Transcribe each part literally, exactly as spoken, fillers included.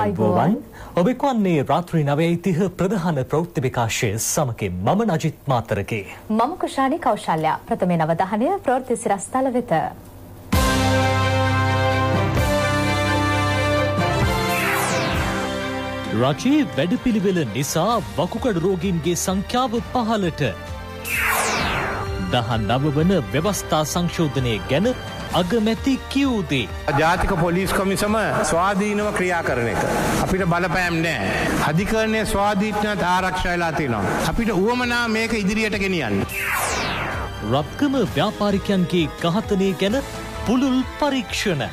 ආයුබෝවන් ඔබ එක්වන්නේ රාත්‍රී නවයයි තිහ ප්‍රධාන ප්‍රවෘත්ති විකාශය සමගින් මම නජිත් මාතරගේ මම කුෂාණි කෞශල්‍යා ප්‍රථම නවධානය ප්‍රවෘත්ති සිරස්තල වෙත රජයේ වැඩපිළිවෙල නිසා වකුගඩු රෝගීන්ගේ සංඛ්‍යාව පහළට දහනව වන ව්‍යවස්ථා සංශෝධනය ගැන අගමැති කියූදේ ජාතික පොලිස් කොමිසම ස්වාධීනව ක්‍රියා කරන එක අපිට බලපෑම් නැහැ. අධිකරණය ස්වාධීනතාව ආරක්ෂා වෙලා තියෙනවා. අපිට උවමනා මේක ඉදිරියට ගෙනියන්න. රත්කම ව්‍යාපාරිකයන්ගේ ඝාතනය ගැන පුළුල් පරීක්ෂණ.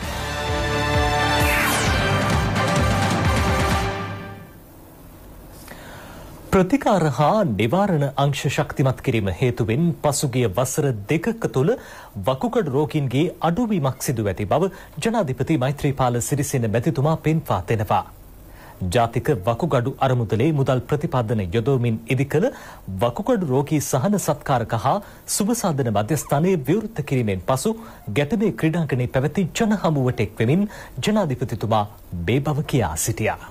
ප්‍රතිකාර හා නිවාරණ අංශ ශක්තිමත් කිරීම හේතුවෙන් පසුගිය වසර දෙකක තුළ වකුගඩු රෝගීන්ගේ අඩුවීමක් සිදු ඇති බව ජනාධිපති මෛත්‍රීපාල සිරිසේන මැතිතුමා පෙන්වා දෙනවා. ජාතික වකුගඩු අරමුදලේ මුදල් ප්‍රතිපාදන යොදවමින් ඉදිකළ වකුගඩු රෝගී සහන සත්කාරක හා සුබසාධන මධ්‍යස්ථානයේ විවෘත කිරීමෙන් පසු ගැටමේ ක්‍රීඩාංගණයේ පැවති ජන හමුවට එක්වෙමින් ජනාධිපතිතුමා මේ බව කියා සිටියා.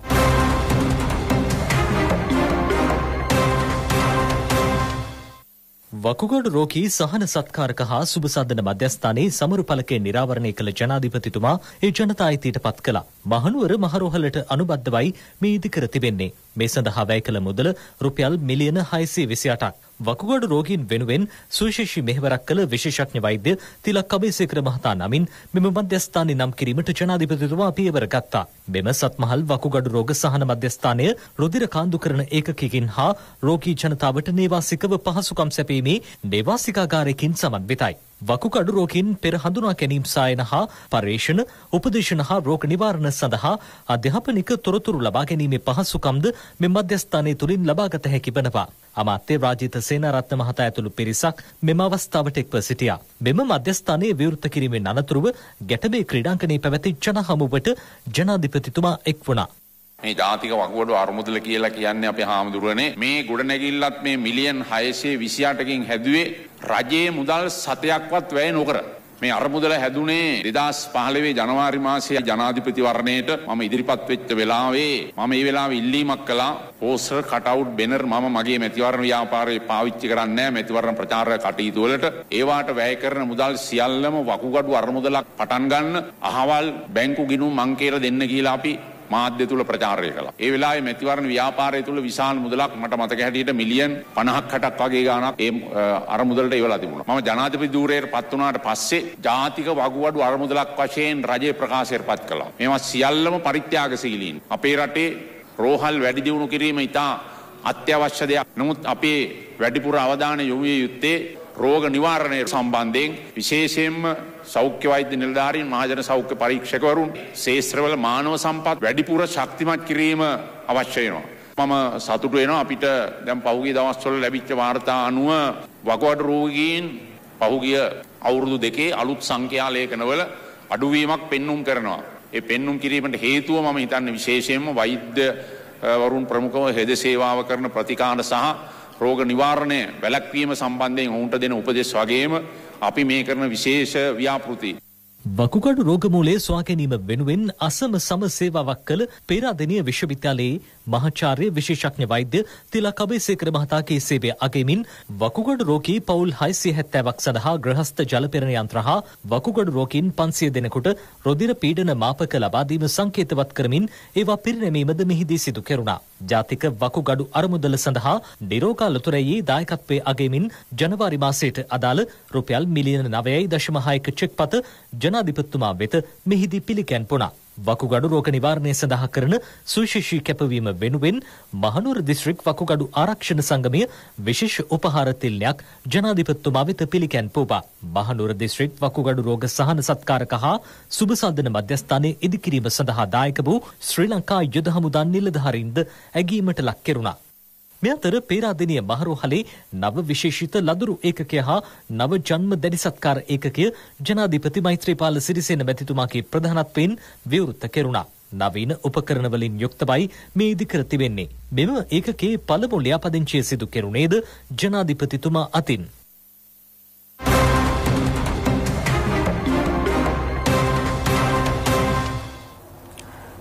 වකුගඩු රෝගී සහන සත්කාරක හා සුබසාධන මධ්‍යස්ථානයේ සමරු පලකේ නිරාවරණය කළ ජනාධිපතිතුමා ඒ ජනතා අයිතියට පත් කළා. මහනුවර මහරෝහලට අනුබද්ධවයි මේ ඉදිකර තිබෙන්නේ. මේ සඳහා වැය කළ මුදල රුපියල් මිලියන හයසිය විසි අටක්. වකුගඩු රෝගීන් වෙනුවෙන් සුවිශේෂී මෙහෙවරක් කළ විශේෂඥ වෛද්‍ය තිලක් අබේසේකර මහතා නමින් මෙම මධ්‍යස්ථානය නම් කිරීමට ජනාධිපතිතුමා පියවර ගත්තා. මෙම සත්මහල් වකුගඩු රෝග සහන මධ්‍යස්ථානය රුධිර කාන්දු කරන ඒකකයකින් හා රෝගී ජනතාවට නේවාසිකව පහසුකම් සැපීමේ නේවාසිකාගාරයකින් සමන්විතයි. වකුගඩු රෝගීන් පෙර හඳුනා ගැනීම සායන හා පර්යේෂණ උපදේශන හා රෝග නිවාරණ සඳහා අධ්‍යාපනික තොරතුරු ලබා ගැනීමේ පහසුකම්ද මෙම මධ්‍යස්ථානය තුළින් ලබාගත හැකි වනවා. අමාත්‍ය රාජිත සේනාරත්න මහතා ඇතුළු පිරිසක් මෙම අවස්ථාවට එක්ව සිටියා. මෙම මධ්‍යස්ථානයේ විවෘත කිරීමෙන් අනතුරුව ගැටබේ ක්‍රීඩාංගණයේ පැවති ජන හමුවට ජනාධිපතිතුමා එක් වුණා. මේ ජාතික වකුගඩු අරමුදල කියලා කියන්නේ අපේ හාමුදුරුවනේ මේ ගොඩනැගිල්ලත් මේ මිලියන් හයසිය විසි අටකින් හැදුවේ රජයේ මුදල් සතයක්වත් වැය නොකර. මේ අරමුදල හැදුනේ දෙදාස් පහළොව ජනවාරි මාසයේ ජනාධිපති වරණයට මම ඉදිරිපත් වෙච්ච වෙලාවේ මම මේ වෙලාවේ ඉල්ලීමක් කළා පෝස්ටර් කටවුට් බැනර් මම මගේ මැතිවරණ ව්‍යාපාරේ පාවිච්චි කරන්නේ නැහැ මැතිවරණ ප්‍රචාර කටයුතු වලට ඒවාට වැය කරන මුදල් සියල්ලම වකුගඩු අරමුදලක් පටන් ගන්න අහවල් බැංකු ගිණුම් මං කියලා දෙන්න කියලා අපි මාධ්‍ය තුල ප්‍රචාරය කළා. ඒ වෙලාවේ මැතිවරණ ව්‍යාපාරය තුල විශාල මුදලක් මට මතක හැටියට මිලියන් පනහක් හැටක් වගේ ගාණක් ඒ අරමුදලට ඉවලා තිබුණා. මම ජනාධිපති ධූරයට පත් වුණාට පස්සේ ජාතික වකුගඩු අරමුදලක් වශයෙන් රජයේ ප්‍රකාශයට පත් කළා. මේවා සියල්ලම පරිත්‍යාගශීලීන්. අපේ රටේ රෝහල් වැඩි දියුණු කිරීම ඉතා අත්‍යවශ්‍ය දෙයක්. නමුත් අපේ වැඩිපුර අවධානය යොමු විය යුත්තේ රෝග නිවාරණය සම්බන්ධයෙන් විශේෂයෙන්ම සෞඛ්‍ය වෛද්‍ය නිලධාරීන් මහජන සෞඛ්‍ය පරීක්ෂකවරුන් ශේෂ්ත්‍රවල මානව සම්පත් වැඩිපුර ශක්තිමත් කිරීම අවශ්‍ය වෙනවා. මම සතුටු වෙනවා අපිට දැන් පහුගිය දවස්වල ලැබිච්ච වාර්තා අනුව වකුගඩු රෝගීන් පහුගිය අවුරුදු දෙකේ අලුත් සංඛ්‍යා ලේඛනවල අඩුවීමක් පෙන්눔 කරනවා. ඒ පෙන්눔 කිරීමට හේතුව මම හිතන්නේ විශේෂයෙන්ම වෛද්‍ය වරුන් ප්‍රමුඛව හෙද සේවාව කරන ප්‍රතිකාර සහ රෝග නිවාරණය වැළැක්වීම සම්බන්ධයෙන් ඔවුන්ට දෙන උපදෙස් වගේම අපි මේ කරන විශේෂ ව්‍යාපෘති වකුගඩු රෝග මූලයේ සොයා ගැනීම වෙනුවෙන් අසම සම සේවාවක් කළ පේරාදෙණිය විශ්වවිද්‍යාලයේ මහාචාර්ය විශේෂඥ වෛද්‍ය තිලක් අබේසේකර මහතාගේ සේවය අගයමින් වකුගඩු රෝගී පවුල් හයසිය හැත්තෑවක් සඳහා ගෘහස්ත ජල පෙරණ යන්ත්‍ර හා වකුගඩු රෝගීන් පන්සිය දෙනෙකුට රුධිර පීඩන මාපක ලබා දීම සංකේතවත් කරමින් ඒවා පිරිනැමීමද මෙහිදී සිදු කෙරුණා. ජාතික වකුගඩු අරමුදල සඳහා නිරෝගාලතුරැයේ දායකත්වයේ අගයමින් ජනවාරි මාසයට අදාළ රුපියල් මිලියන නවයයි දශම හයක චෙක්පත ජනාධිපතිතුමා වෙත මෙහිදී පිළිගැන්වුණා. වකුගඩු රෝග නිවාරණය සඳහා කරන සුවිශේෂී කැපවීම වෙනුවෙන් මහනුවර දිස්ත්‍රික් වකුගඩු ආරක්ෂණ සංගමය විශේෂ උපහාර තිල්නයක් ජනාධිපතිතුමා වෙත පිළිගැන්වුවා. මහනුවර දිස්ත්‍රික් වකුගඩු රෝග සහන සත්කාරක හා සුබසාධන මධ්‍යස්ථානයේ ඉදිකිරීම සඳහා දායක වූ ශ්‍රී ලංකා යුද හමුදා නිලධාරීන්ද ඇගීමට ලක් කෙරුණා. මේ අතර පේරාදෙණිය මහරෝහලේ නව විශේෂිත ලදරු ඒකකය හා නව ජන්ම දැඩි සත්කාර ඒකකය ජනාධිපති මෛත්‍රීපාල සිරිසේන මැතිතුමාගේ ප්‍රධානත්වයෙන් විවෘත කෙරුණා. නවීන උපකරණ වලින් යුක්තවයි මේ ඉදිකර තිබෙන්නේ. මෙම ඒකකයේ පළමු ලියාපදිංචිය සිදු කෙරුණේද ජනාධිපතිතුමා අතින්.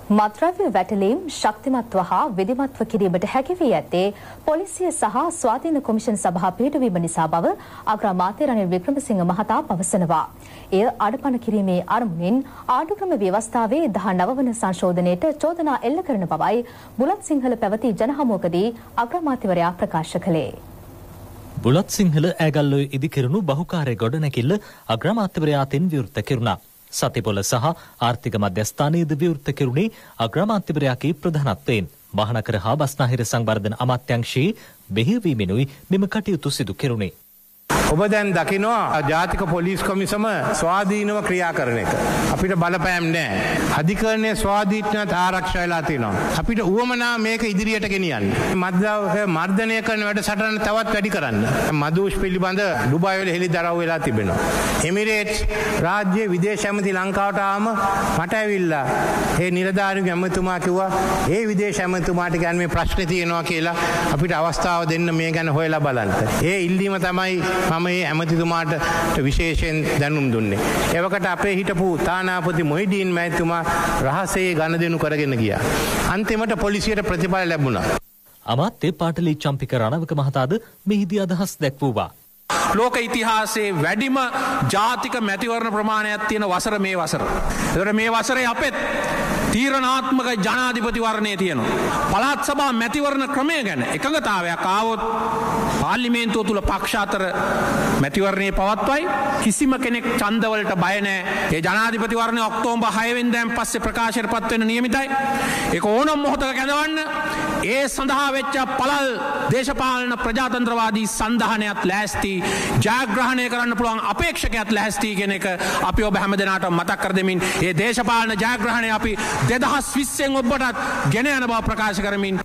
මත්ද්‍රව්‍ය වැටලීම් ශක්තිමත්ව හා විධිමත්ව කිරීමට හැකි වී ඇත්තේ පොලිසිය සහ ස්වාධීන කොමිෂන් සභා පිටවීම නිසා බව අග්‍රාමාත්‍ය රනිල් වික්‍රමසිංහ මහතා පවසනවා. එය අඩපණ කිරීමේ අරමුණින් ආණ්ඩුක්‍රම ව්‍යවස්ථාවේ දහනව වන සංශෝධනයට චෝදනා එල්ල කරන බවයි බුලත් සිංහල පැවති ජනහමුවකදී අග්‍රාමාත්‍යවරයා ප්‍රකාශ කළේ. බුලත් සිංහල ඇගල්ලොයි ඉදිකරණු බහුකාර්ය ගොඩනැගිල්ල අග්‍රාමාත්‍යවරයාතින් විවෘත කෙරුණා. සතිපොළ සහ ආර්ථික මධ්‍යස්ථානයේද විවෘත කෙරුණේ අග්‍රාමාත්‍යවරයාගේ ප්‍රධානත්වයෙන්. මහනගර හා බස්නාහිර සංවර්ධන අමාත්‍යාංශයේ මෙහෙයවීමෙනුයි මෙම කටයුතු සිදු කෙරුණේ. ඔබ දැන් දකිනවා ජාතික පොලිස් කොමිසම ස්වාධීනව ක්‍රියා කරන එක. අපිට බලපෑම් නැහැ. අධිකරණයේ ස්වාධීනතාව ආරක්ෂා වෙලා තියෙනවා. අපිට උවමනා මේක ඉදිරියට ගෙනියන්න. මද්ද්‍රව්‍ය මර්ධනය කරන වැඩසටහන තවත් වැඩි කරන්න. මදුෂ් පිළිබඳ ඩුබායි වල හෙළිදරව් වෙලා තිබෙනවා. එමිරේට්ස් රාජ්‍ය විදේශ ඇමති ලංකාවට ආවම මට ඇවිල්ලා ඒ නිලධාරිගේ ඇමතුමා කිව්වා ඒ විදේශ ඇමතුමාට කියන්නේ මේ ප්‍රශ්නේ තියෙනවා කියලා අපිට අවස්ථාව දෙන්න මේ ගැන හොයලා බලන්න. ඒ ඉල්ලීම තමයි මම මේ ඇමතිතුමාට විශේෂයෙන් දැනුම් දුන්නේ. එවකට අපේ හිටපු තානාපති මොහිඩීන් මහත්මයා රහසේ ගනුදෙනු කරගෙන ගියා. අන්තිමට පොලිසියට ප්‍රතිඵල ලැබුණා. අමාත්‍ය පාටලි චම්පික රණවක මහතාද මෙහිදී අදහස් දැක්වුවා. ලෝක ඉතිහාසයේ වැඩිම ජාතික මැතිවරණ ප්‍රමාණයක් තියෙන වසර මේ වසර. ඒතර මේ වසරේ අපෙත් තීරණාත්මක ජනාධිපතිවරණය තියෙනවා. පළාත් සභා මැතිවරණ ක්‍රමය ගැන එකඟතාවයක් ආවොත් පාර්ලිමේන්තුව තුල පක්ෂ අතර මැතිවරණේ පවත්වයි. කිසිම කෙනෙක් ඡන්දවලට බය නැහැ. ඒ ජනාධිපතිවරණය ඔක්තෝබර් හය වෙනිදාන් පස්සේ ප්‍රකාශයටපත් වෙන්න නියමිතයි. ඒක ඕනම මොහොතක කැඳවන්න ඒ සඳහා වෙච්ච පළල් දේශපාලන ප්‍රජාතන්ත්‍රවාදී සන්ධානයත් ලෑස්ති, ජයග්‍රහණය කරන්න පුළුවන් අපේක්ෂකයත් ලෑස්ති කියන එක අපි ඔබ හැමදෙනාටම මතක් කර දෙමින් මේ දේශපාලන ජයග්‍රහණය අපි දෙදහස් විස්සෙන් ඔබටත් ගෙන යන බව ප්‍රකාශ කරමින්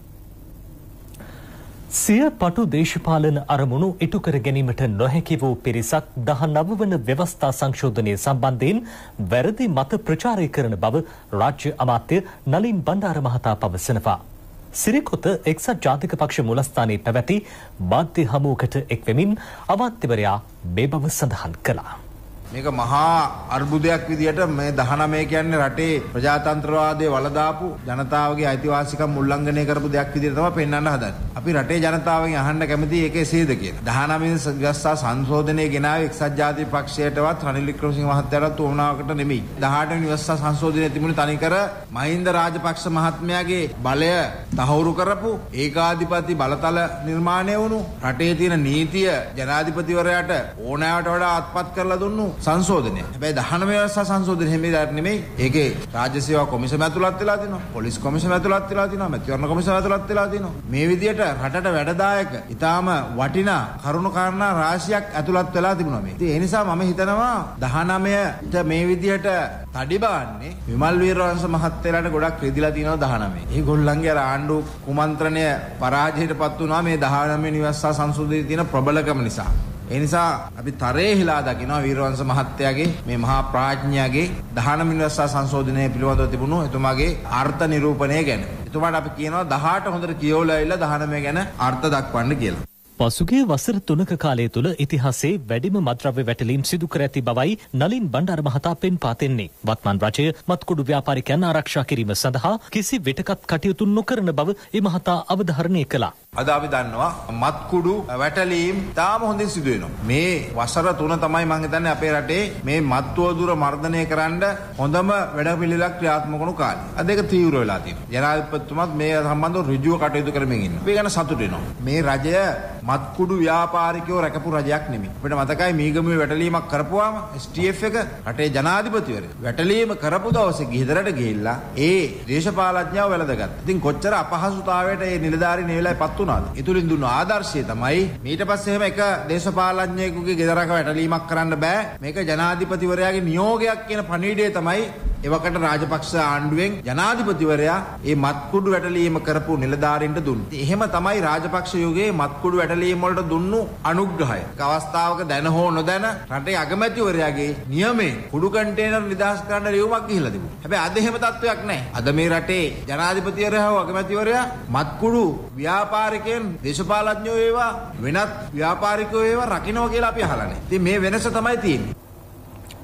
සිය පටු දේශපාලන අරමුණු ඉටු කර ගැනීමට නොහැකි වූ පිරිසක් දහනව වන ව්‍යවස්ථා සංශෝධනය සම්බන්ධයෙන් වැරදි මත ප්‍රචාරය කරන බව රාජ්‍ය අමාත්‍ය නලින් බණ්ඩාර මහතා පවසනවා. සිරිකොත එක්සත් ජාතික පක්ෂ මුලස්ථානයේ පැවැති මාධ්‍ය හමුවකට එක්වෙමින් අමාත්‍යවරයා මේ බව සඳහන් කළා. මේක මහා අර්බුදයක් විදියට මේ දහනවය කියන්නේ රටේ ප්‍රජාතන්ත්‍රවාදයේ වලදාපු ජනතාවගේ අයිතිවාසිකම් උල්ලංඝනය කරපු දෙයක් විදියට තමයි පෙන්වන්න හදන්නේ. අපි රටේ ජනතාවගෙන් අහන්න කැමති ඒකේ සේද කියලා. දහනවය ව්‍යවස්ථා සංශෝධනය ගෙනාවේ එක්සත් ජාතික පක්ෂයටවත් රනිල් වික්‍රමසිංහ මහත්තයාටත් උවමනාවකට නෙමෙයි. දහඅට වෙනි ව්‍යවස්ථා සංශෝධනය තිබුණේ තනිකර මහින්ද රාජපක්ෂ මහත්මයාගේ බලය තහවුරු කරපු ඒකාධිපති බලතල නිර්මාණය වුණු රටේ තියෙන නීතිය ජනාධිපතිවරයාට ඕනෑවට වඩා අත්පත් කරලා දුන්නු සංශෝධනය. හැබැයි දහනවය ව්‍යවස්ථා සංශෝධනය හැමදාට නෙමෙයි. ඒකේ රාජ්‍ය සේවා කොමිසම ඇතුළත් වෙලා තිනවා. පොලිස් කොමිසම ඇතුළත් වෙලා තිනවා. මැතිවරණ කොමිසම ඇතුළත් වෙලා තිනවා. මේ විදියට රටට වැඩදායක ඊටාම වටිනා කරුණු කාරණා රාශියක් ඇතුළත් වෙලා තිබුණා මේ. ඉතින් ඒ නිසා මම හිතනවා දහනවයට මේ විදියට තඩි බාන්නේ විමල් වීරවංශ මහත්තයාට ගොඩක් රිදිලා තිනවා දහනවය. ඒගොල්ලන්ගේ ආණ්ඩු කුමන්ත්‍රණය පරාජයටපත් වුණා මේ දහනවය ව්‍යවස්ථා සංශෝධනයේ තියෙන ප්‍රබලකම නිසා. ඒ නිසා අපි තරේ හිලා දකිනවා වීරවංශ මහත්තයාගේ මේ මහා ප්‍රඥයාගේ දහනවය ව්‍යවස්ථා සංශෝධනය පිළිබඳව තිබුණු එතුමාගේ අර්ථ නිරූපණය ගැන. එතුමාට අපි කියනවා දහඅට හොඳට කියවලා ඇවිල්ලා දහනවය ගැන අර්ථ දක්වන්න කියලා. පසුගිය වසර තුනක කාලය තුළ ඉතිහාසයේ වැඩිම මත්ද්‍රව්‍ය වැටලීම් සිදු කර ඇති බවයි නලින් බණ්ඩාර මහතා පෙන්වා දෙන්නේ. වත්මන් රජය මත්කුඩු ව්‍යාපාරිකයන් ආරක්ෂා කිරීම සඳහා කිසි විටකත් කටයුතු නොකරන බව ඒ මහතා අවධාරණය කළා. අද අපි දන්නවා මත්කුඩු වැටලීම් තාම හොඳින් සිදු වෙනවා. මේ වසර තුන තමයි මම හිතන්නේ අපේ රටේ මේ මත්වදුර මර්ධනය කරන්න හොඳම වැඩපිළිවෙලක් ක්‍රියාත්මක වුණු කාලේ. අද ඒක තීව්‍ර වෙලා තියෙනවා. ජනාධිපතිතුමත් මේ සම්බන්ධව ඍජුව කටයුතු කරමින් ඉන්නවා. අපි ගැන සතුටු වෙනවා. මේ රජය මත්කුඩු ව්‍යාපාරිකයෝ රැකපු රජයක් නෙමෙයි. අපිට මතකයි මීගමුවේ වැටලීමක් කරපුවාම එස් ටී එෆ් එක රටේ ජනාධිපතිවරයා වැටලීම කරපු දවසේ ගෙදරට ගිහිල්ලා ඒ දේශපාලඥයව වැළඳගත්තා. ඉතින් කොච්චර අපහසුතාවයට මේ නිලධාරී මේ වෙලාවේ ඉතුලින් දුන්න ආදර්ශය තමයි ඊට පස්සේ එහෙම එක දේශපාලඥයෙකුගේ ගෙදරක වැටලීමක් කරන්න බෑ මේක ජනාධිපතිවරයාගේ නියෝගයක් කියන පණිවිඩය තමයි එවකට රාජපක්ෂ ආණ්ඩුවෙන් ජනාධිපතිවරයා මේ මත්කුඩු වැටලීම කරපු නිලධාරීන්ට දුන්නේ. එහෙම තමයි රාජපක්ෂ යුගයේ මත්කුඩු වැටලීම වලට දුන්නු අනුග්‍රහය. එක අවස්ථාවක දැන හෝ නොදැන රටේ අගමැතිවරයාගේ නියමයෙන් කුඩු කන්ටේනර් නිදහස් කරන්න ලියුමක් ගිහිල්ලා තිබුණා. හැබැයි අද එහෙම තත්වයක් නැහැ. අද මේ රටේ ජනාධිපතිවරයා හෝ අගමැතිවරයා මත්කුඩු ව්‍යාපාරිකයන් දේශපාලඥයෝ වේවා වෙනත් ව්‍යාපාරිකයෝ වේවා රකින්නවා කියලා අපි අහලා නැහැ. ඉතින් මේ වෙනස තමයි තියෙන්නේ.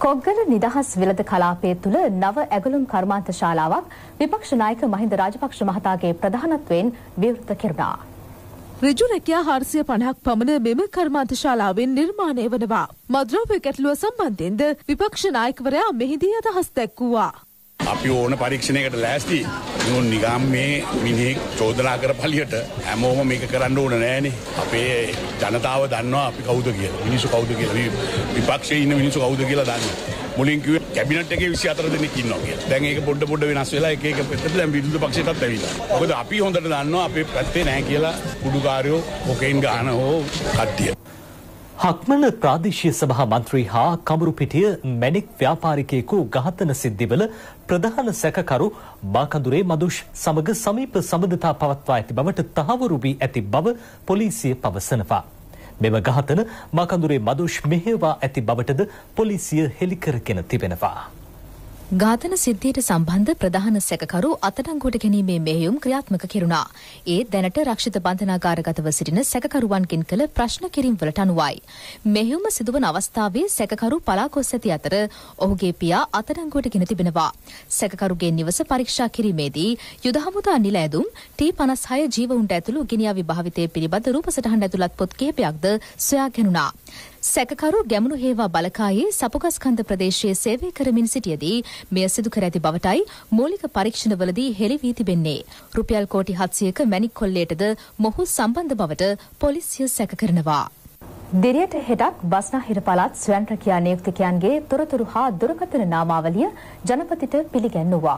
කොග්ගල නිදහස් වෙළඳ කලාපය තුළ නව ඇගලුම් කර්මාන්ත ශාලාවක් විපක්ෂ නායක මහින්ද රාජපක්ෂ මහතාගේ ප්‍රධානත්වයෙන් විවෘත කෙරුණා. ඍජු රැකියා හාරසිය පනහක් පමණ මෙම කර්මාන්ත ශාලාවෙන් නිර්මාණය වනවා. මද්‍රව්‍ය ගැටලුව සම්බන්ධයෙන්ද විපක්ෂ නායකවරයා මෙහිදී අදහස් දැක්වුවා. අපි ඕන පරීක්ෂණයකට ලෑස්ති. නුන් නිකම් මේ මිනිහෙක් චෝදනා කරපලියට හැමෝම මේක කරන්න ඕන නෑනේ. අපේ ජනතාව දන්නවා අපි කවුද කියලා. මිනිස්සු කවුද කියලා. විපක්ෂයේ ඉන්න මිනිස්සු කවුද කියලා දන්නවා. මුලින් කිව්වේ කැබිනට් එකේ විසි හතර දෙනෙක් ඉන්නවා කියලා. දැන් ඒක පොඩ පොඩ වෙනස් වෙලා එක එක පැත්තට දැන් විරුද්ධ පක්ෂයටත් ඇවිල්ලා. මොකද අපි හොඳට දන්නවා අපේ පැත්තේ නැහැ කියලා කුඩුකාරයෝ කොකේන් ගහන හෝ කට්ටිය. හක්මන ප්‍රාදේශීය සභා මන්ත්‍රී හා කඹුරුපිටිය මැණික් ව්‍යාපාරිකයෙකු ඝාතන සිද්ධිවල ප්‍රධාන සැකකරු මාකඳුරේ මදුෂ් සමග සමීප සම්බන්ධතා පවත්වා ඇති බවට තහවුරු වී ඇති බව පොලිසිය පවසනවා. මෙම ඝාතන මාකඳුරේ මදුෂ් මෙහෙයවා ඇති බවටද පොලිසිය හෙළි කරගෙන තිබෙනවා. ඝාතන සිද්ධියට සම්බන්ධ ප්‍රධාන සැකකරු අත්අඩංගුවට ගැනීමේ මෙහෙයුම් ක්‍රියාත්මක කෙරුණා. ඒ දැනට රක්ෂිත බන්ධනාගාරගතව සිටින සැකකරුවන්ගෙන් කළ ප්‍රශ්න කිරීම් වලට අනුවයි. මෙහෙයුම සිදුවන අවස්ථාවේ සැකකරු පලා ගොස් ඇති අතර ඔහුගේ පියා අත්අඩංගුවට ගෙන තිබෙනවා. සැකකරුගේ නිවස පරීක්ෂා කිරීමේදී යුද හමුදා නිල ඇඳුම් ටී පනස් හය ජීවුන්ට ඇතුළු ගිනිඅවි භාවිතය පිළිබඳ රූපසටහන් ඇතුළත් පොත් කිහිපයක්ද සොයා ගැනුණා. සැකකරු ගැමුණු හේවා බලකායේ සපුගස්කන්ධ ප්‍රදේශයේ සේවය කරමින් සිටියදී මෙය සිදු කර ඇති බවටයි මූලික පරීක්ෂණවලදී හෙළි වී තිබෙන්නේ. රුපියල් කෝටි හත්සියයක මැණික් කොල්ලයටද මොහු සම්බන්ධ බවට පොලිසිය සැක කරනවා. දිරියට හෙටත් බස්නාහිර පළාත් ස්වයං රැකියා නියුක්තිකයන්ගේ තොරතුරු හා දුරකථන නාමාවලිය ජනපතිට පිළිගැන්වුවා.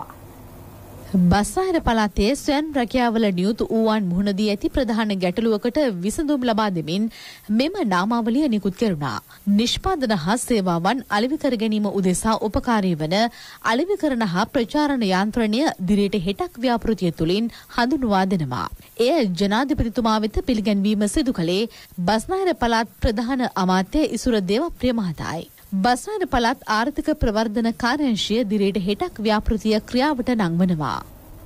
බස්නාහිර පළාතේ ස්වයං රැකියාවල නියුතු වූවන් මුහුණ දී ඇති ප්‍රධාන ගැටලුවකට විසඳුම් ලබා දෙමින් මෙම නාමාවලිය නිකුත් කෙරුණා. නිෂ්පාදන හා සේවාවන් අලෙවි කර ගැනීම උදෙසා උපකාරී වන අලෙවිකරණ හා ප්‍රචාරණ යාන්ත්‍රණය දිරියට හෙටක් ව්‍යාපෘතිය තුළින් හඳුන්වා දෙනවා. එය ජනාධිපතිතුමා වෙත පිළිගැන්වීම සිදු කළේ බස්නාහිර පළාත් ප්‍රධාන අමාත්‍ය ඉසුර දේවප්‍රිය මහතායි. බස්නාහිර පළාත් ආර්ථික ප්‍රවර්ධන කාර්යාංශය දිරියට හෙටක් ව්‍යාපෘතිය ක්‍රියාවට නංවනවා.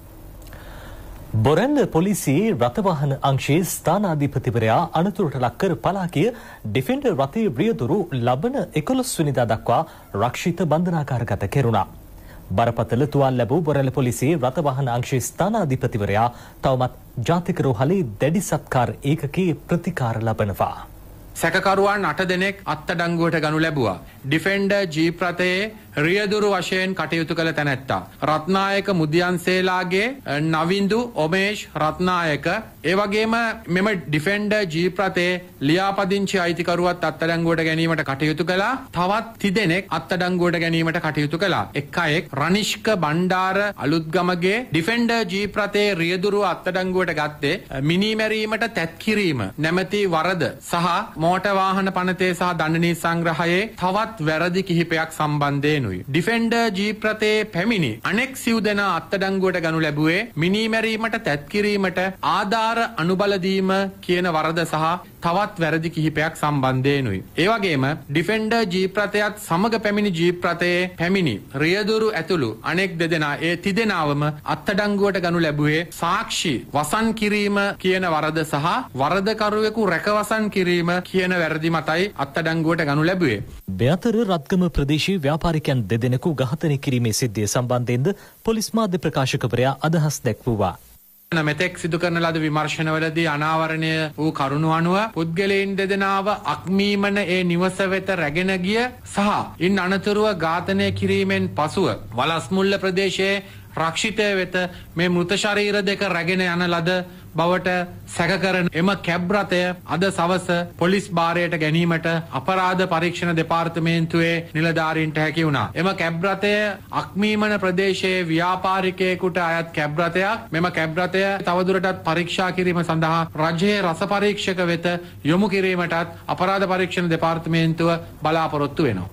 බොරැල්ල පොලිසියේ රථවාහන අංශයේ ස්ථානාධිපතිවරයා අනතුරට ලක් කර පලා ගිය ඩිෆෙන්ඩර් රථයේ රියදුරු ලබන එකොළොස් වෙනිදා දක්වා රක්ෂිත බන්ධනාගාරගත කෙරුණා. බරපතල තුවාල ලැබූ බොරැල්ල පොලිසියේ රථවාහන අංශයේ ස්ථානාධිපතිවරයා තවමත් ජාතික රෝහලේ දැඩි සත්කාර ඒකකයේ ප්‍රතිකාර ලබනවා. සැකකරුවන් අට දෙනෙක් අත්අඩංගුවට ගනු ලැබුවා. ඩිෆෙන්ඩර් ජීප් රථයේ රියදුරු වශයෙන් කටයුතු කළ තැනැත්තා. රත්නායක මුදියන්සේලාගේ නවින්දු ඔමේෂ් රත්නායක ඒ වගේම මෙම ඩිෆෙන්ඩර් ජීප් රථයේ ලියාපදිංචි අයිතිකරුවත් අත්අඩංගුවට ගැනීමට කටයුතු කළා. තවත් තිදෙනෙක් අත්අඩංගුවට ගැනීමට කටයුතු කළා. එක් අයෙක් රනිෂ්ක බණ්ඩාර අලුත්ගමගේ ඩිෆෙන්ඩර් ජීප් රථයේ රියදුරු අත්අඩංගුවට ගත්තේ මිනීමැරීමට තැත් කිරීම නැමැති වරද සහ මෝටර් වාහන පනතේ සහ දණ්ඩනීති සංග්‍රහයේ තවත් වැරදි කිහිපයක් සම්බන්ධයෙන් ඩිෆෙන්ඩර් ජීප් රථයේ පැමිණි අනෙක් සිව් දෙනා අත්අඩංගුවට ගනු ලැබුවේ මිනීමැරීමට තැත් කිරීමට ආධාර අනුබල දීම කියන වරද සහ තවත් වැරදි කිහිපයක් සම්බන්ධයෙන්ුයි. ඒ වගේම ඩිෆෙන්ඩර් ජීප් රථයත් සමග පැමිණි ජීප් රථයේ පැමිණි රියදුරු ඇතුළු අනෙක් දෙදෙනා ඒ තිදෙනාවම අත්අඩංගුවට ගනු ලැබුවේ සාක්ෂි වසන් කිරීම කියන වරද සහ වරදකරුවෙකු රැකවසන් කිරීම කියන වැරදි මතයි අත්අඩංගුවට ගනු ලැබුවේ. බයතර රත්ගම ප්‍රදේශීය ව්‍යාපාරිකයන් දෙදෙනෙකු ඝාතනය කිරීමේ සිද්ධිය සම්බන්ධයෙන්ද පොලිස් මාධ්‍ය ප්‍රකාශකවරයා අදහස් දැක්වුවා. මෙතෙක් සිදු කරන ලද විමර්ශනවලදී අනාවරණය වූ කරුණු අනුව පුද්ගලයන් දෙදෙනාව අක්මීමන ඒ නිවස වෙත රැගෙන ගිය සහ ඉන් අනතුරුව ඝාතනය කිරීමෙන් පසුව වලස්මුල්ල ප්‍රදේශයේ රක්ෂිතය වෙත මේ මෘත ශරීර දෙක රැගෙන යන ලද බවට සැකකරන එම කැබ් රථය අද සවස පොලිස් භාරයට ගැනීමට අපරාධ පරීක්ෂණ දෙපාර්තමේන්තුවේ නිලධාරීන්ට හැකි වුණා. එම කැබ් රථය අක්මීමන ප්‍රදේශයේ ව්‍යාපාරිකයෙකුට අයත් කැබ් රථයක්. මෙම කැබ් රථය තවදුරටත් පරීක්ෂා කිරීම සඳහා රජයේ රස පරීක්ෂක වෙත යොමු කිරීමටත් අපරාධ පරීක්ෂණ දෙපාර්තමේන්තුව බලාපොරොත්තු වෙනවා.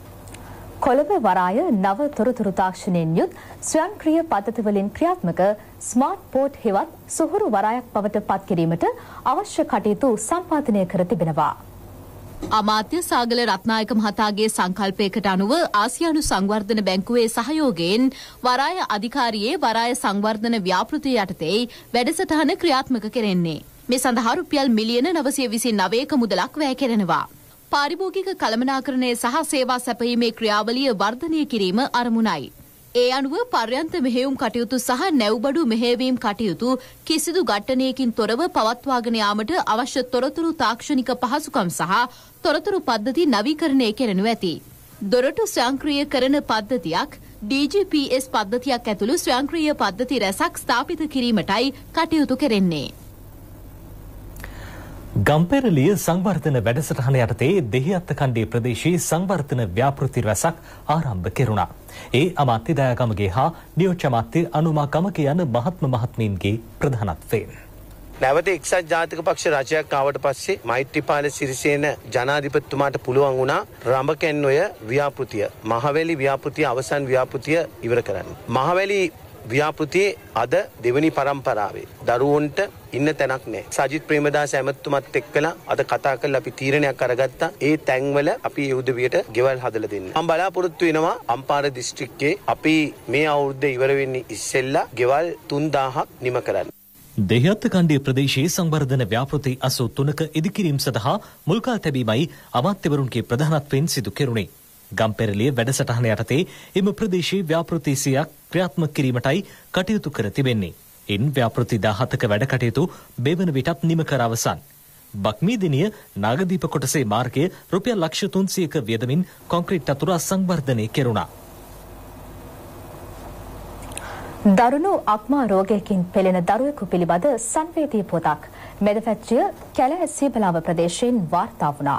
කොළඹ වරාය නව තොරතුරු තාක්ෂණයෙන් යුත් ස්වයංක්‍රීය පද්ධතිවලින් ක්‍රියාත්මක ස්මාර්ට් පෝට් හෙවත් සුහුරු වරායක් බවට පත් කිරීමට අවශ්‍ය කටයුතු සම්පාදනය කර තිබෙනවා. අමාත්‍ය සාගල රත්නායක මහතාගේ සංකල්පයකට අනුව ආසියානු සංවර්ධන බැංකුවේ සහයෝගයෙන් වරාය අධිකාරියේ වරාය සංවර්ධන ව්‍යාපෘතිය යටතේ වැඩසටහන ක්‍රියාත්මක කෙරෙන්නේ. මේ සඳහා රුපියල් මිලියන නවසිය විසි නවයක මුදලක් වැය කෙරෙනවා. පාරිභෝගික කළමනාකරණය සහ සේවා සැපයීමේ ක්‍රියාවලිය වර්ධනය කිරීම අරමුණයි. ඒ අනුව පර්යන්ත මෙහෙයුම් කටයුතු සහ නැව්බඩු මෙහෙයවීම් කටයුතු කිසිදු ඝට්ටනයකින් තොරව පවත්වාගෙන යාමට අවශ්‍ය තොරතුරු තාක්ෂණික පහසුකම් සහ තොරතුරු පද්ධති නවීකරණය කෙරෙනු ඇති. දොරටු ස්වයංක්‍රීයකරණ පද්ධතියක් ඩී ජී පී එස් පද්ධතියක් ඇතුළු ස්වයංක්‍රීය පද්ධති රැසක් ස්ථාපිත කිරීමටයි කටයුතු කෙරෙන්නේ. ගම්පෙරළිය සංවර්ධන වැඩසටහන යටතේ දෙහිඅත්ත කණ්ඩේ ප්‍රදේශයේ සංවර්ධන ව්‍යාපෘති රැසක් ආරම්භ කෙරුණා. ඒ අමාත්‍ය දයාගමගේ හා නියෝජ්‍ය අමාත්‍ය අනුමා ගමක යන මහත්ම මහත්මීන්ගේ ප්‍රධානත්වයෙන්. නැවත එක්සත් ජාතික පක්ෂ රජයක් ආවට පස්සේ මෛත්‍රීපාල සිරිසේන ජනාධිපතිතුමාට පුළුවන් වුණා රඹකැන්නොය ව්‍යාපෘතිය මහවැලි ව්‍යාපෘතිය අවසන් ව්‍යාපෘතිය ඉවර කරන්න. මහවැලි ව්‍යාපෘතියේ අද දෙවනි පරම්පරාවේ දරුවන්ට ඉන්න තැනක් නැහැ. සජිත් ප්‍රේමදාස ඇමතුමත් එක්කලා අද කතා කරලා අපි තීරණයක් අරගත්තා. ඒ තැන්වල අපි ඒ උදවියට ගෙවල් හදලා දෙන්න. මම බලාපොරොත්තු වෙනවා අම්පාර දිස්ත්‍රික්කයේ අපි මේ අවුරුද්ද ඉවර වෙන්නේ ඉස්සෙල්ලා ගෙවල් තුන්දාහක් නිම කරන්න. දෙහිඅත්ත කණ්ඩේ ප්‍රදේශයේ සංවර්ධන ව්‍යාපෘති අසූ තුනක ඉදිකිරීම සඳහා මුල්කා තැබීමයි අමාත්‍යවරුන්ගේ ප්‍රධානත්වයෙන් සිදු කෙරුණේ. ගම්පෙරළිය වැඩසටහන යටතේ එම ප්‍රදේශයේ ව්‍යාපෘති සියයක් ක්‍රියාත්මක කිරීමටයි කටයුතු කර තිබෙන්නේ. ඉන් ව්‍යාපෘති දහහතක වැඩ කටයුතු මෙවන විටත් නිම කර අවසන්. බක්මීදිනිය නාගදීප කොටසේ මාර්ගය රුපියල් ලක්ෂ තුන්සියයක වියදමින් කොන්ක්‍රීට් අතුරා සංවර්ධනය කෙරුණා. දරුණු අක්මා රෝගයකින් පෙළෙන දරුවෙකු පිළිබඳ සංවේදී පොතක් මෙදපැත්‍රිය කැලෑ සීබලාව ප්‍රදේශයෙන් වාර්තා වුණා.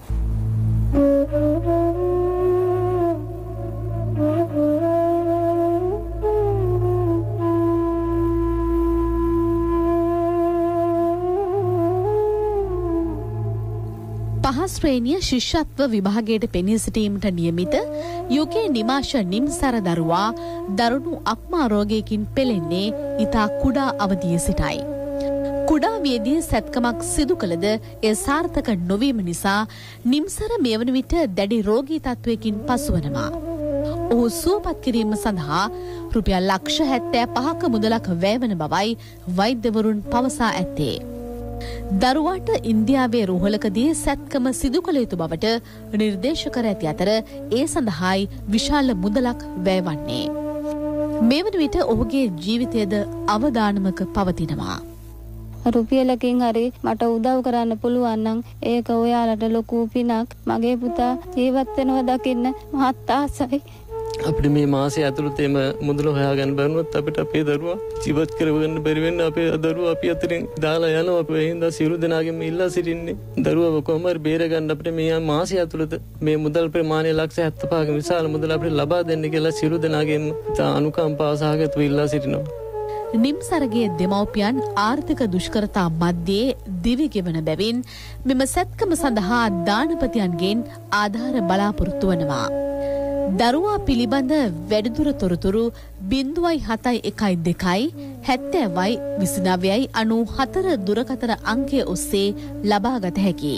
පහ ශ්‍රේණිය ශිෂ්‍යත්ව විභාගයට පෙනී සිටීමට නියමිත යුකේ නිමාෂ නිම්සර දරුවා දරුණු අක්මා රෝගයකින් පෙළෙන්නේ ඉතා කුඩා අවදියේ සිටයි. කුඩා වියේදී සැත්කමක් සිදු කළද එය සාර්ථක නොවීම නිසා නිම්සර මේ වන විට දැඩි රෝගී තත්වයකින් පසුවනවා. ඔහු සුවපත් කිරීම සඳහා රුපියල් ලක්ෂ හැත්තෑ පහක මුදලක් වැයවන බවයි වෛද්‍යවරුන් පවසා ඇත්තේ. දරුවාට ඉන්දියාවේ රුහලකදී සැත්කම සිදු කළ යුතු බවට නිර්දේශ කර ඇති අතර ඒ සඳහායි විශාල මුදලක් වැයවන්නේ. මේ වන විට ඔහුගේ ජීවිතයද අවදානමක පවතිනවා. රුපියලකින් හරි මට උදව් කරන්න පුළුවන් නම් ඒක ඔයාලට ලොකු පිනක්. මගේ පුතා ජීවත් වෙනවා දකින්න මහත් ආසයි. අපිට මේ මාසය ඇතුළත එම මුදල හොයාගන්න බැරුණොත් අපිට අපේ දරුවා ජීවත් කරගන්න බැරි වෙන්න අපේ දරුවා අපි අතරින් දාලා යනවා. අපි ඒ හින්දා සියලු දෙනාගෙම ඉල්ලා සිටින්නේ දරුවා කොහොම හරි බේරගන්න අපිට මේ මාසය ඇතුළත මේ මුදල් ප්‍රමාණය ලක්ෂ හැත්තෑ පහක විශාල මුදල අපිට ලබා දෙන්න කියලා සියලු දෙනාගෙම අනුකම්පාව සහගතව ඉල්ලා සිටිනවා. නිම්සරගේ දෙමව්පියන් ආර්ථික දුෂ්කරතා මැද්දේ දිවි ගෙවන බැවින් මෙම සැත්කම සඳහා දානපතියන්ගෙන් ආධාර බලාපොරොත්තු වනවා. දරුවා පිළිබඳ වැඩිදුර තොරතුරු බිංදුවයි හතයි එකයි දෙකයි හැත්තෑවයි විසිනවයයි අනු හතර දුරකථන අංකය ඔස්සේ ලබාගත හැකි.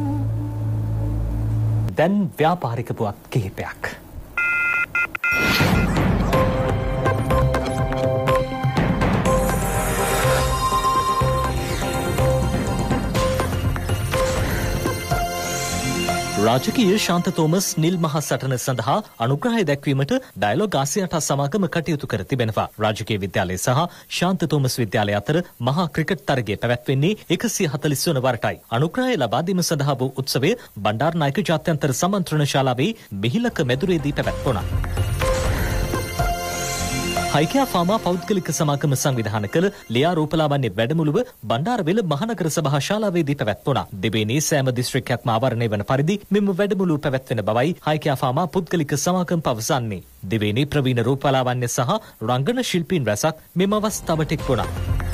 දැන් ව්‍යාපාරික පුවත් කිහිපයක්. රාජකීය ශාන්ත තෝමස් නිල් මහ සටන සඳහා අනුග්‍රහය දැක්වීමට ඩයලොග් ආසියාට සමාගම කටයුතු කර තිබෙනවා. රාජකීය විද්‍යාලය සහ ශාන්ත තෝමස් විද්‍යාලය අතර මහා ක්‍රිකට් තරගය පැවැත්වෙන්නේ එකසිය හතළිස් වන වරටයි. අනුග්‍රහය ලබා දීම සඳහා වූ උත්සවය බණ්ඩාරනායක ජාත්‍යන්තර සමන්ත්‍රණ ශාලාවේ මිහිලක මැදුරේදී පැවැත්වුණා. හයිකයා ෆාමා පෞද්ගලික සමාගම සංවිධාන කළ ලියා රූපලාවන්‍ය වැඩමුළුව බණ්ඩාරවෙල මහනගර සභා ශාලාවේදී පැවැත්වුණා. දෙබේනේ සෑම දිස්ත්‍රික්කයක්ම ආවරණය වන පරිදි මෙම වැඩමුළුව පැවැත්වෙන බවයි හයිකයා ෆාමා පුද්ගලික සමාගම පවසන්නේ. දෙබේනේ ප්‍රවීණ රූපලාවන්‍ය සහ රංගන ශිල්පීන් රැසක් මෙම අවස්ථාවට එක් වුණා.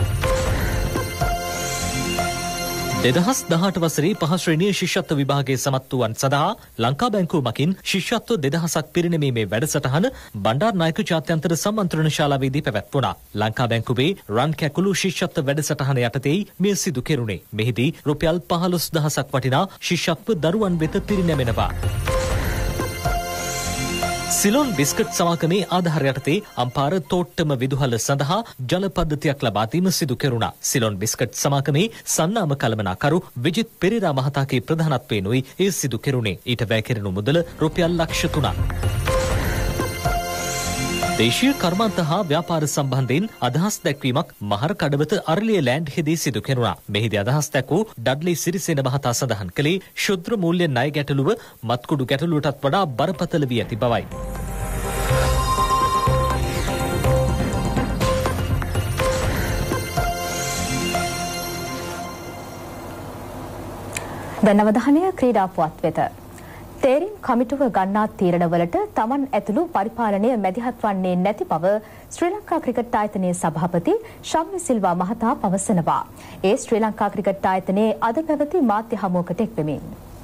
දෙදහස් දහඅට වසරේ පහ ශ්‍රේණිය ශිෂ්‍යත්ව විභාගයේ සමත් වූවන් සඳහා ලංකා බැංකුව මකින් ශිෂ්‍යත්ව දෙදහසක් පිරිනැමීමේ වැඩසටහන බණ්ඩාරනායක ජාත්‍යන්තර සම්මන්ත්‍රණ ශාලාවේදී පැවැත්වුණා. ලංකා බැංකුවේ රන් කැකුළු ශිෂ්‍යත්ව වැඩසටහන යටතේ මෙය සිදු කෙරුණේ. මෙහිදී රුපියල් පහළොස් දහසක් වටිනා ශිෂ්‍යත්ව දරුවන් වෙත පිරිනැමෙනවා. සිලොන් බිස්කට් සමාගමේ ආධාර යටතේ අම්පාර තෝට්ටම විදුහල සඳහා ජල පද්ධතියක් ලබා දීම සිදු කෙරුණා. සිලොන් බිස්කට් සමාගමේ සන්නාම කළමනාකරු විජිත් පෙරේරා මහතාගේ ප්‍රධානත්වයෙන්ුයි ඒ සිදු කෙරුණේ. ඊට වැය කෙරෙනු මුදල රුපියල් ලක්ෂ තුනක්. දේශීය කර්මාන්ත හා ව්‍යාපාර සම්බන්ධයෙන් අදහස් දැක්වීමක් මහර කඩවත අරලිය ලෑන්ඩ් හෙදී සිදු කෙරුණා. මෙහිදී අදහස් දැක්වූ ඩඩ්ලි සිරිසේන මහතා සඳහන් කළේ ශුද්‍ර මූල්‍ය ණය ගැටලුව මත්කුඩු ගැටලුවටත් වඩා බරපතල වී ඇති බවයි. දැන් අවධානය ක්‍රීඩා පුවත් වෙත. තේරීම් කමිටුව ගන්නා තීරණවලට තමන් ඇතුළු පරිපාලනය මැදිහත් වන්නේ නැති බව ශ්‍රී ලංකා ක්‍රිකට් ආයතනයේ සභාපති ශම්මි සිල්වා මහතා පවසනවා. ඒ ශ්‍රී ලංකා ක්‍රිකට් ආයතනයේ අද පැවති මාධ්‍ය හමුවකට එක් වෙමින්.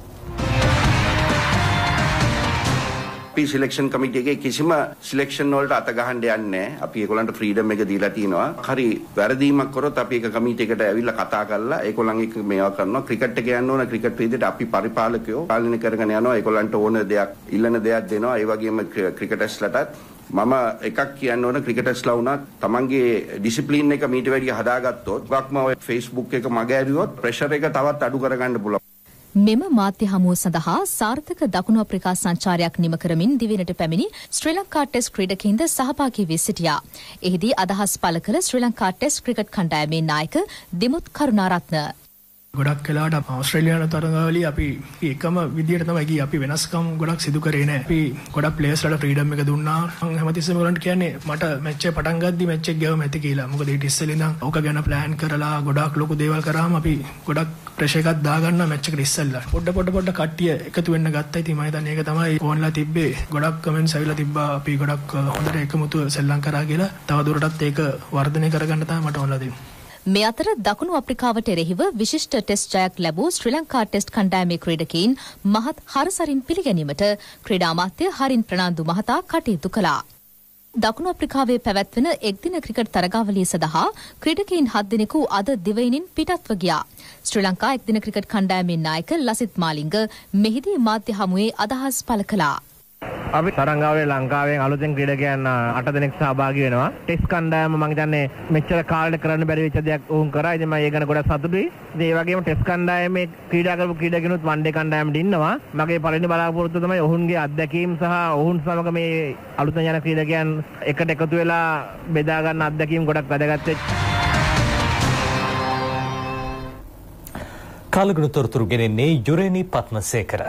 අපි සිලෙක්ෂන් කමිටි එකේ කිසිම සිලෙක්ෂන් වලට අත ගහන්න යන්නේ නැහැ. අපි ඒගොල්ලන්ට ෆ්‍රීඩම් එක දීලා තිනවා. හරි වැරදීමක් කරොත් අපි ඒක කමිටි එකට ඇවිල්ලා කතා කරලා ඒගොල්ලන් එක්ක මේවා කරනවා. ක්‍රිකට් එක යන්න ඕන ක්‍රිකට් විදිහට අපි පරිපාලකයෝ පාලනය කරගෙන යනවා. ඒගොල්ලන්ට ඕන දෙයක් ඉල්ලන දෙයක් දෙනවා. ඒ වගේම ක්‍රිකටර්ස්ලටත් මම එකක් කියන්න ඕන ක්‍රිකටර්ස්ලා වුණත් තමන්ගේ ඩිසිප්ලින් එක මීට වැඩිය හදාගත්තොත් ගොක්ම ඔය Facebook එක මග ඇරියොත් ප්‍රෙෂර් එක තවත් අඩු කරගන්න පුළුවන්. මෙම මාධ්‍ය හමුව සඳහා සාර්ථක දකුණු අප්‍රිකා සංචාරයක් නිම කරමින් දිවෙනට පැමිණි ශ්‍රී ලංකා ටෙස්ට් ක්‍රීඩකයින්ද සහභාගී වී සිටියා. එහිදී අදහස් පළ කළ ශ්‍රී ලංකා ටෙස්ට් ක්‍රිකට් කණ්ඩායමේ නායක දිමුත් කරුණාරත්න ගොඩක් වෙලාවට ඕස්ට්‍රේලියානු තරගවලදී අපි එකම විදියට තමයි ගියේ. අපි වෙනස්කම් ගොඩක් සිදු කරේ නැහැ. අපි ගොඩක් ප්ලේයර්ස්ලාට ෆ්‍රීඩම් එක දුන්නා. මම හැමතිස්සෙම ඔයගොල්ලන්ට කියන්නේ මට මැච් එක පටන් ගද්දි මැච් එක ගියම ඇති කියලා. මොකද ඊට ඉස්සෙල්ලා ඉඳන් ඕක ගැන ප්ලෑන් කරලා ගොඩක් ලොකු දේවල් කරාම අපි ගොඩක් ප්‍රෙෂර් එකක් දාගන්නා මැච් එකට ඉස්සෙල්ලා. පොඩ පොඩ පොඩ කට්ටිය එකතු වෙන්න ගත්තා. ඉතින් මම හිතන්නේ ඒක තමයි ඕන්ලා තිබ්බේ. ගොඩක් කමෙන්ට්ස් ඇවිල්ලා තිබ්බා. අපි ගොඩක් හොඳට එකමුතුව සෙල්ලම් කරා කියලා. තව දුරටත් ඒක වර්ධනය කරගන්න තමයි මට ඕනලා දෙන්නේ. මේ අතර දකුණු අප්‍රිකාවට එරෙහිව විශිෂ්ට ටෙස්ට් ජයක් ලැබූ ශ්‍රී ලංකා ටෙස්ට් කණ්ඩායමේ ක්‍රීඩකයින් මහත් හරසරින් පිළිගැනීමට ක්‍රීඩා අමාත්‍ය හරින් ප්‍රනාන්දු මහතා කටයුතු කළා. දකුණු අප්‍රිකාවේ පැවැත්වෙන එක්දින ක්‍රිකට් තරගාවලිය සඳහා ක්‍රීඩකයින් හත් දෙනෙකු අද දිවයිනින් පිටත්ව ගියා. ශ්‍රී ලංකා එක්දින ක්‍රිකට් කණ්ඩායමේ නායක ලසිත් මාලිංග මෙහිදී මාධ්‍ය හමුවේ අදහස් පළ කළා. අපි තරංගාවලියේ ලංකාවෙන් අලුතෙන් ක්‍රීඩකයන් අට දෙනෙක් සහභාගී වෙනවා. ටෙස්ට් කණ්ඩායම මම හිතන්නේ මෙච්චර කාලෙට කරන්න බැරි වෙච්ච දෙයක් වුන් කරා. ඉතින් මම ඒ ගැන ගොඩක් සතුටුයි. ඉතින් ඒ වගේම ටෙස්ට් කණ්ඩායමේ ක්‍රීඩා කරපු ක්‍රීඩකයන්ුත් වන් ඩේ කණ්ඩායමට ඉන්නවා. මගේ පළවෙනි බලාපොරොත්තුව තමයි ඔවුන්ගේ අත්දැකීම් සහ ඔවුන් සමග මේ අලුතෙන් යන ක්‍රීඩකයන් එකට එකතු වෙලා බෙදා ගන්න අත්දැකීම් ගොඩක් වැදගත් වෙච්ච. කාලගුණ තොරතුරු ගෙනෙන්නේ යුරේනි පත්මසේකර.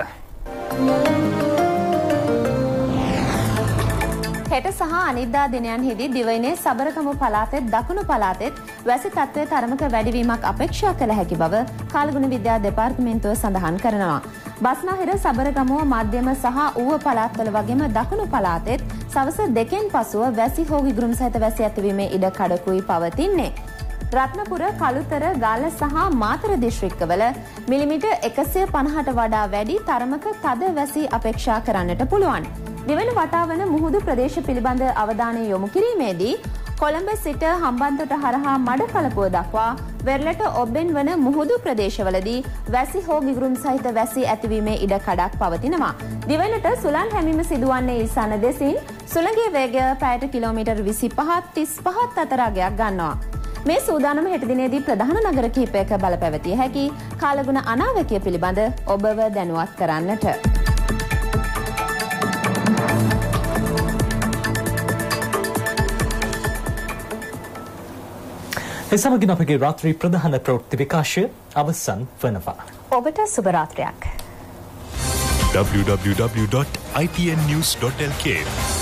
හෙට සහ අනිද්දා දිනයන්හිදී දිවයිනේ සබරගම පළාතෙත් දකුණු පළාතෙත් වැසි තත්ත්වයේ තරමක වැඩිවීමක් අපේක්ෂා කළ හැකි බව කාලගුණ විද්‍යා දෙපාර්තමේන්තුව සඳහන් කරනවා. බස්නාහිර සබරගමුව මධ්‍යම සහ ඌව පළාත්වල වගේම දකුණු පළාතෙත් සවස දෙකෙන් පසුව වැසි හෝ විගුරුම් සහිත වැසි ඇතිවීමේ ඉඩ කඩකුයි පවතින්නේ. රත්නපුර, කළුතර, ගාල්ල සහ මාතර දිස්ත්‍රික්කවල මිලිමීටර් එකසිය පනහට වඩා වැඩි තරමක තද වැසි අපේක්ෂා කරන්නට පුළුවන්. දිවෙන වටාවන මුහුදු ප්‍රදේශ පිළිබඳ අවධානය යොමු කිරීමේදී කොළඹ සිට හම්බන්තොට හරහා මඩකලපුව දක්වා වෙරළට ඔබ්බෙන් වන මුහුදු ප්‍රදේශවලදී වැසි හෝ ගිගුරුම් සහිත වැසි ඇතිවීමේ ඉඩ කඩක් පවතිනවා. දිවෙනට සුළං හැමීම සිදුවන්නේ ඊසාන දෙසින් සුළඟේ වේගය පැයට කිලෝමීටර් විසිපහත් තිස්පහත් අතර අගයක් ගන්නවා. මේ සූදානම හෙට දිනේදී ප්‍රධාන නගර කිහිපයක බලපැවතිය හැකි කාලගුණ අනාවැකිය පිළිබඳ ඔබව දැනුවත් කරන්නට. එසමගින් අපගේ රාත්‍රී ප්‍රධාන ප්‍රවෘත්ති විකාශය අවසන් වනවා. ඔබට සුබ රාත්‍රියක්. w w w dot i p n news dot l k